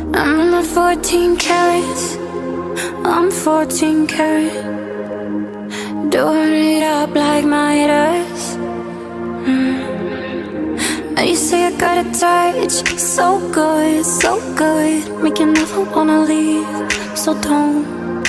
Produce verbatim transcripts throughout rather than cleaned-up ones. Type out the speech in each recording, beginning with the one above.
I'm in my fourteen carats, I'm fourteen karat. Doing it up like Midas. mm. And you say I got a touch, so good, so good, make you never wanna leave. So don't,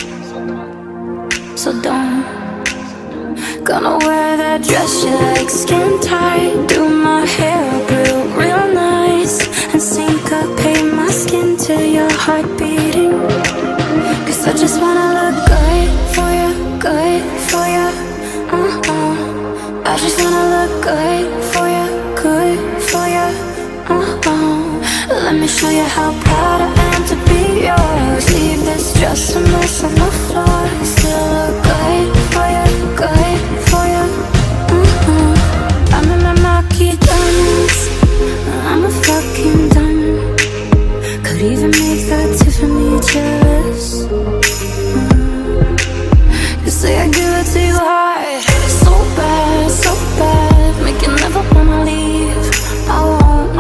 so don't. Gonna wear that dress you like, skin tight. Do my hair up real, real nice, and syncopate my skin to your heart beating. Cause I just wanna look good for you, good for you. uh-uh. I just wanna look good for you, good for you. uh-uh. Let me show you how proud I am to be yours. Leave this dress a mess on the floor. Still look good for you, good for you. uh-uh. I'm in my Marquee diamonds, I'm a fucking diamond. Could even make that Tiffany jealous. mm. You say I give it to you hard, so bad, so bad, make you never wanna leave. I won't,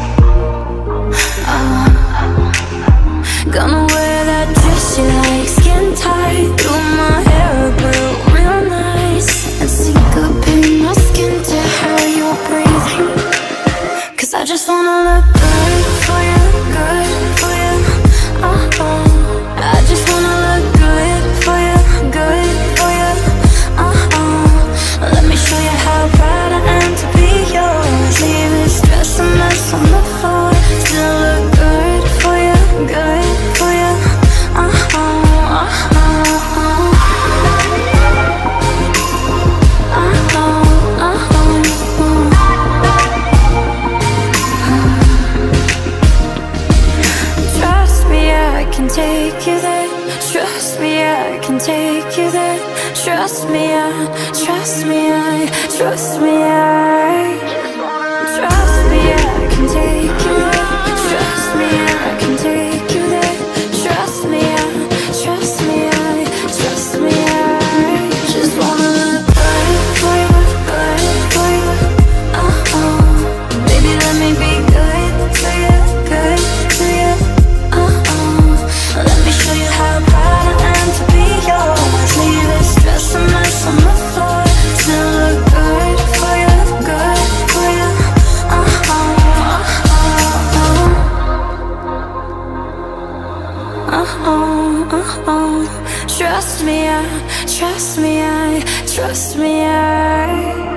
I won't. Gonna wear that dress you like, skin tight. Do my hair up real, real nice, and syncopate my skin to how you're breathing. Cause I just wanna look good for you, good for you. uh-uh. I just wanna look good for you, good for you. uh-uh. Let me show you how proud I am to be yours. Leave this dress a mess on the floor. Still look good for you, good for you. uh-uh, uh-uh, uh-uh, uh-uh. Trust me, I can take you there. Trust me, I can take you there. Trust me, I, trust me, I, trust me, I. Trust me, I can take you there. Trust me, I can take you there. Trust me, I, trust me, I, trust me, I. Just wanna look good for you, good for you. uh-uh. Baby, let me be good to you, good to you. uh-uh. Let me show you how proud I am to be yours. Leave this dress a mess on the floor. Still look good for you, good for you. uh-uh, uh-uh, uh-uh, uh-uh. Trust me, I, trust me, I, trust me, I.